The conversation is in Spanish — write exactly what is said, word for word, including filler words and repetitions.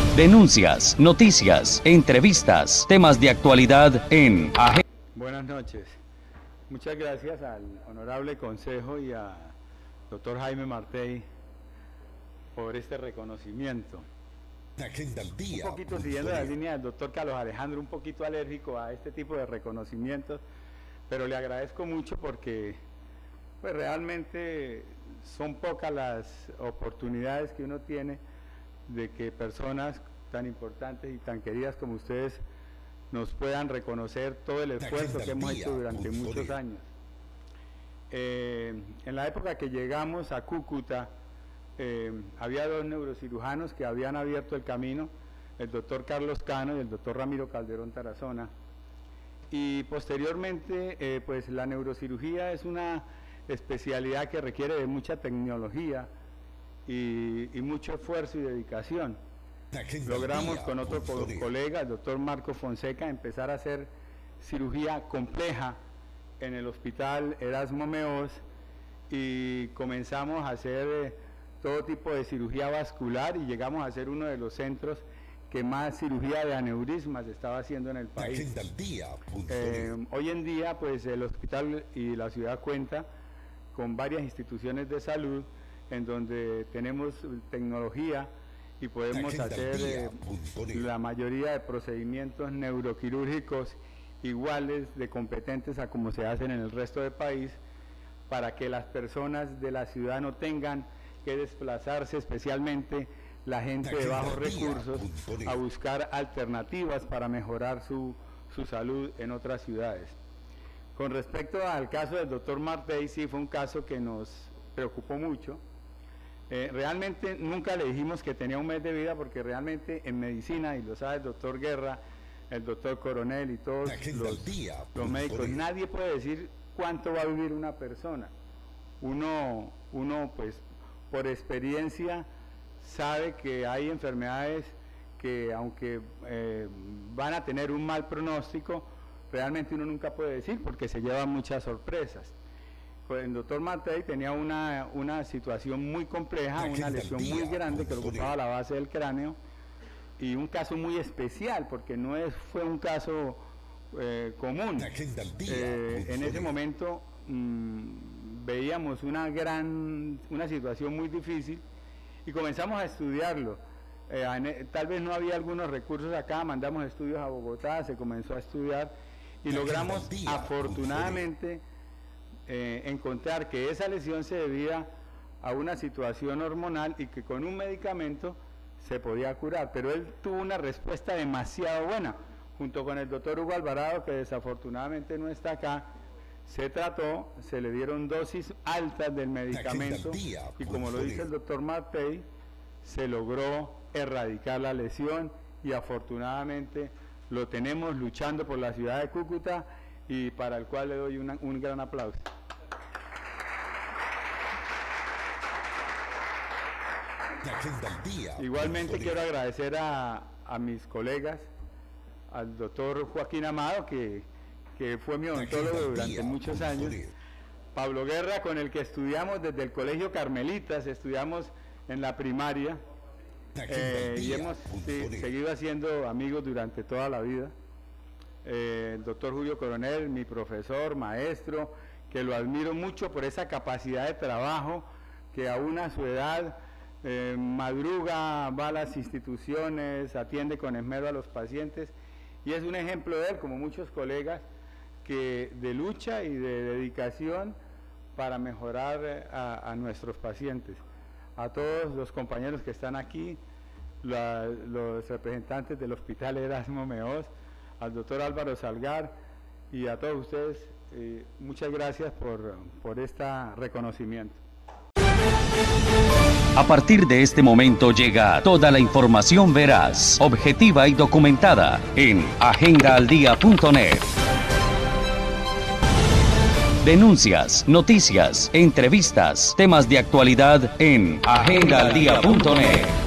Denuncias, noticias, entrevistas, temas de actualidad en Agenda. Buenas noches. Muchas gracias al honorable consejo y a doctor Jaime Martey por este reconocimiento. Agenda al día. Un poquito siguiendo la línea del doctor Carlos Alejandro, un poquito alérgico a este tipo de reconocimientos, pero le agradezco mucho porque pues realmente son pocas las oportunidades que uno tiene de que personas tan importantes y tan queridas como ustedes nos puedan reconocer todo el esfuerzo que hemos hecho durante muchos años. Eh, en la época que llegamos a Cúcuta, eh, había dos neurocirujanos que habían abierto el camino, el doctor Carlos Cano y el doctor Ramiro Calderón Tarazona, y posteriormente eh, pues la neurocirugía es una especialidad que requiere de mucha tecnología y, y mucho esfuerzo y dedicación. Logramos con otro co colega, el doctor Marco Fonseca, empezar a hacer cirugía compleja en el hospital Erasmo Meós y comenzamos a hacer eh, todo tipo de cirugía vascular y llegamos a ser uno de los centros que más cirugía de aneurismas estaba haciendo en el país. Eh, hoy en día pues el hospital y la ciudad cuenta con varias instituciones de salud en donde tenemos tecnología y podemos hacer eh, la mayoría de procedimientos neuroquirúrgicos iguales de competentes a como se hacen en el resto del país, para que las personas de la ciudad no tengan que desplazarse, especialmente la gente de bajos recursos, a buscar alternativas para mejorar su, su salud en otras ciudades. Con respecto al caso del doctor Martey, sí fue un caso que nos preocupó mucho. Eh, realmente nunca le dijimos que tenía un mes de vida, porque realmente en medicina, y lo sabe el doctor Guerra, el doctor Coronel y todos los, los médicos, nadie puede decir cuánto va a vivir una persona. Uno, uno pues por experiencia sabe que hay enfermedades que aunque eh, van a tener un mal pronóstico, realmente uno nunca puede decir porque se llevan muchas sorpresas. El doctor Martey tenía una, una situación muy compleja, una lesión muy grande que ocupaba la base del cráneo y un caso muy especial porque no es, fue un caso eh, común. Eh, en ese momento mmm, veíamos una gran, una situación muy difícil y comenzamos a estudiarlo. Eh, tal vez no había algunos recursos acá, mandamos estudios a Bogotá, se comenzó a estudiar y logramos afortunadamente Eh, encontrar que esa lesión se debía a una situación hormonal y que con un medicamento se podía curar, pero él tuvo una respuesta demasiado buena, junto con el doctor Hugo Alvarado, que desafortunadamente no está acá. Se trató, se le dieron dosis altas del medicamento y como lo dice el doctor Martey, se logró erradicar la lesión y afortunadamente lo tenemos luchando por la ciudad de Cúcuta y para el cual le doy una, un gran aplauso. Igualmente quiero agradecer a, a mis colegas, al doctor Joaquín Amado, que, que fue mi odontólogo durante muchos años, Pablo Guerra, con el que estudiamos desde el Colegio Carmelitas, estudiamos en la primaria, eh, y hemos sí, seguido haciendo amigos durante toda la vida. Eh, el doctor Julio Coronel, mi profesor, maestro, que lo admiro mucho por esa capacidad de trabajo, que aún a su edad eh, madruga, va a las instituciones, atiende con esmero a los pacientes, y es un ejemplo de él, como muchos colegas, que de lucha y de dedicación para mejorar a, a nuestros pacientes. A todos los compañeros que están aquí, la, los representantes del Hospital Erasmo Meós, al doctor Álvaro Salgar y a todos ustedes, eh, muchas gracias por, por este reconocimiento. A partir de este momento llega toda la información veraz, objetiva y documentada en agenda al día punto net. Denuncias, noticias, entrevistas, temas de actualidad en agenda al día punto net.